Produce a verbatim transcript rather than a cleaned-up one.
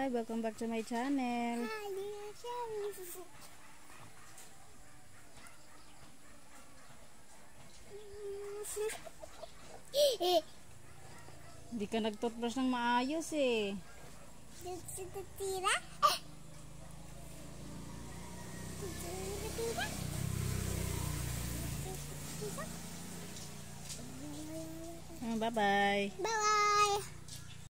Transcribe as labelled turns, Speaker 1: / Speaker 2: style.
Speaker 1: Hi, welcome back to my channel. Hindi ka nag-toothbrush ng maayos eh. Bye-bye.
Speaker 2: Bye-bye.